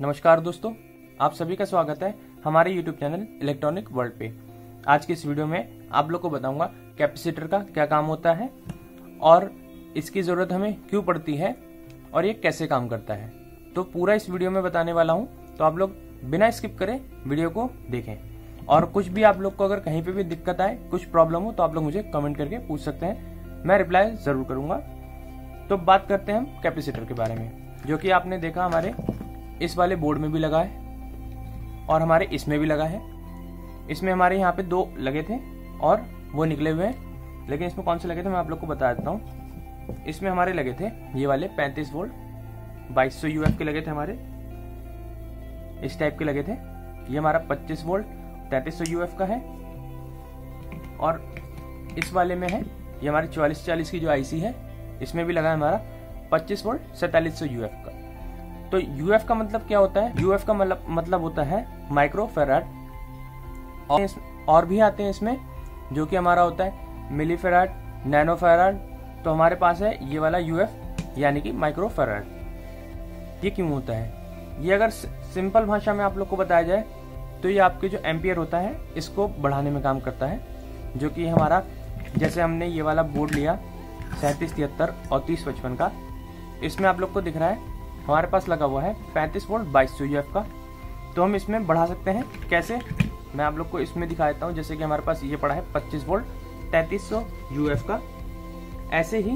नमस्कार दोस्तों, आप सभी का स्वागत है हमारे YouTube चैनल इलेक्ट्रॉनिक वर्ल्ड पे। आज की इस वीडियो में आप लोग को बताऊंगा कैपेसिटर का क्या काम होता है और इसकी ज़रूरत हमें क्यों पड़ती है और ये कैसे काम करता है। तो पूरा इस वीडियो में बताने वाला हूं, तो आप लोग बिना स्किप करे वीडियो को देखें। और कुछ भी आप लोग को अगर कहीं पे भी दिक्कत आए, कुछ प्रॉब्लम हो, तो आप लोग मुझे कमेंट करके पूछ सकते हैं, मैं रिप्लाई जरूर करूंगा। तो बात करते हैं हम कैपेसिटर के बारे में, जो कि आपने देखा हमारे इस वाले बोर्ड में भी लगा है और हमारे इसमें भी लगा है। इसमें हमारे यहाँ पे दो लगे थे और वो निकले हुए हैं, लेकिन इसमें कौन से लगे थे मैं आप लोग को बता देता हूँ। इसमें हमारे लगे थे ये वाले 35 वोल्ट 2200 यूएफ के लगे थे, हमारे इस टाइप के लगे थे। ये हमारा 25 वोल्ट 3300 यूएफ का है और इस वाले में है ये हमारे 4440 की जो आईसी है, इसमें भी लगा है हमारा 25 वोल्ट 4700 यूएफ का। तो यूएफ का मतलब क्या होता है? यूएफ का मतलब होता है माइक्रो फैराड। और भी आते हैं इसमें, जो कि हमारा होता है मिली फैराड, नैनो फैराड। तो हमारे पास है ये वाला यूएफ यानी कि माइक्रो फैराड। ये क्यों होता है? ये अगर सिंपल भाषा में आप लोग को बताया जाए तो ये आपके जो एम्पियर होता है इसको बढ़ाने में काम करता है, जो कि हमारा जैसे हमने ये वाला बोर्ड लिया 3773 और 3055 का, इसमें आप लोग को दिख रहा है हमारे पास लगा हुआ है 35 वोल्ट 2200 यूएफ का। तो हम इसमें बढ़ा सकते हैं कैसे, मैं आप लोग को इसमें दिखा देता हूँ। जैसे कि हमारे पास ये पड़ा है 25 वोल्ट 3300 यूएफ का, ऐसे ही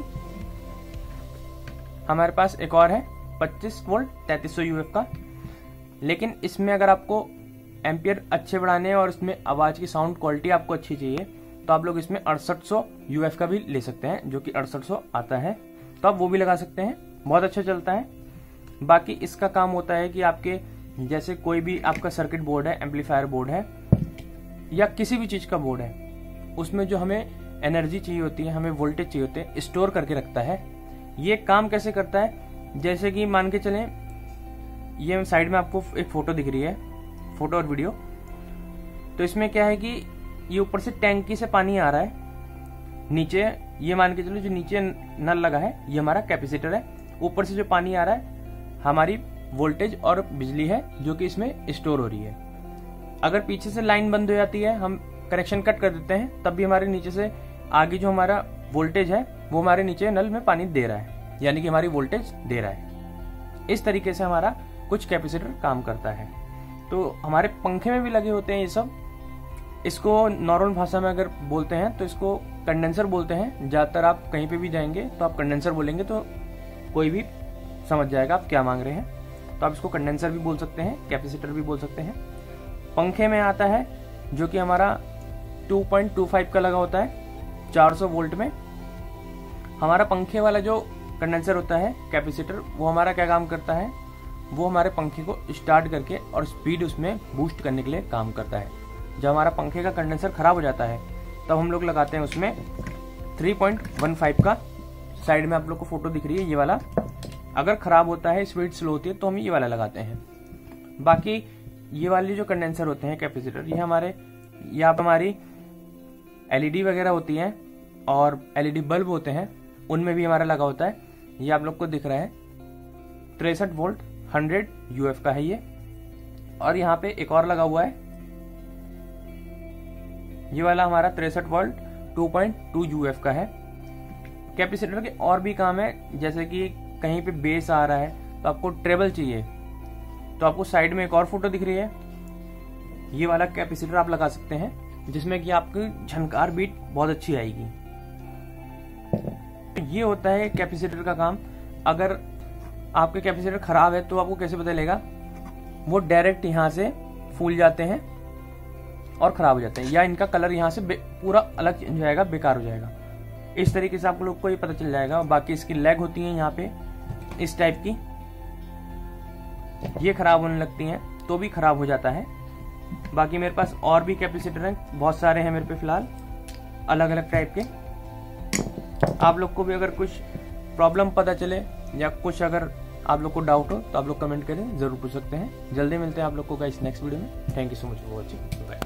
हमारे पास एक और है 25 वोल्ट 3300 यूएफ का। लेकिन इसमें अगर आपको एम्पियर अच्छे बढ़ाने हैं और इसमें आवाज की साउंड क्वालिटी आपको अच्छी चाहिए, तो आप लोग इसमें 6800 यूएफ का भी ले सकते हैं, जो कि 6800 आता है, तो आप वो भी लगा सकते हैं, बहुत अच्छा चलता है। बाकी इसका काम होता है कि आपके जैसे कोई भी आपका सर्किट बोर्ड है, एम्पलीफायर बोर्ड है या किसी भी चीज का बोर्ड है, उसमें जो हमें एनर्जी चाहिए होती है, हमें वोल्टेज चाहिए होते हैं, स्टोर करके रखता है। ये काम कैसे करता है? जैसे कि मान के चलें, ये साइड में आपको एक फोटो दिख रही है, फोटो और वीडियो। तो इसमें क्या है कि ये ऊपर से टैंकी से पानी आ रहा है, नीचे ये मान के चलो जो नीचे नल लगा है ये हमारा कैपेसिटर है, ऊपर से जो पानी आ रहा है हमारी वोल्टेज और बिजली है जो कि इसमें स्टोर हो रही है। अगर पीछे से लाइन बंद हो जाती है, हम कनेक्शन कट कर देते हैं, तब भी हमारे नीचे से आगे जो हमारा वोल्टेज है वो हमारे नीचे नल में पानी दे रहा है, यानी कि हमारी वोल्टेज दे रहा है। इस तरीके से हमारा कुछ कैपेसिटर काम करता है। तो हमारे पंखे में भी लगे होते हैं ये सब। इसको नॉर्मल भाषा में अगर बोलते हैं तो इसको कंडेंसर बोलते हैं। ज्यादातर आप कहीं पे भी जाएंगे तो आप कंडेंसर बोलेंगे तो कोई भी समझ जाएगा आप क्या मांग रहे हैं। तो आप इसको कंडेंसर भी बोल सकते हैं, कैपेसिटर भी बोल सकते हैं। पंखे में आता है जो कि हमारा 2.25 का लगा होता है 400 वोल्ट में। हमारा पंखे वाला जो कंडेंसर होता है कैपेसिटर, वो हमारा क्या काम करता है? वो हमारे पंखे को स्टार्ट करके और स्पीड उसमें बूस्ट करने के लिए काम करता है। जब हमारा पंखे का कंडेंसर खराब हो जाता है तब हम लोग लगाते हैं उसमें 3.15 का। साइड में आप लोग को फोटो दिख रही है ये वाला। अगर खराब होता है, स्पीड स्लो होती है, तो हम ये वाला लगाते हैं। बाकी ये वाले जो कंडेंसर होते हैं कैपेसिटर, ये हमारे यहाँ पर हमारी एलईडी वगैरह होती हैं और एलईडी बल्ब होते हैं, उनमें भी हमारा लगा होता है। ये आप लोग को दिख रहा है 63 वोल्ट 100 यूएफ का है ये। और यहाँ पे एक और लगा हुआ है, ये वाला हमारा 63 वोल्ट 2.2 यूएफ का है। कैपेसिटर के और भी काम है, जैसे कि कहीं पे बेस आ रहा है तो आपको ट्रेबल चाहिए, तो आपको साइड में एक और फोटो दिख रही है, ये वाला कैपेसिटर आप लगा सकते हैं, जिसमें कि आपकी झनकार बीट बहुत अच्छी आएगी। ये होता है कैपेसिटर का काम। अगर आपके कैपेसिटर खराब है तो आपको कैसे पता चलेगा? वो डायरेक्ट यहाँ से फूल जाते हैं और खराब हो जाते हैं, या इनका कलर यहाँ से पूरा अलग हो जाएगा, बेकार हो जाएगा। इस तरीके से आप लोग को ये पता चल जाएगा। बाकी इसकी लेग होती है यहाँ पे इस टाइप की, ये खराब होने लगती हैं तो भी खराब हो जाता है। बाकी मेरे पास और भी कैपेसिटर हैं, बहुत सारे हैं मेरे पे फिलहाल, अलग अलग टाइप के। आप लोग को भी अगर कुछ प्रॉब्लम पता चले या कुछ अगर आप लोग को डाउट हो तो आप लोग कमेंट करें, जरूर पूछ सकते हैं। जल्दी मिलते हैं आप लोग को गाइस नेक्स्ट वीडियो में। Thank you so much for watching, bye.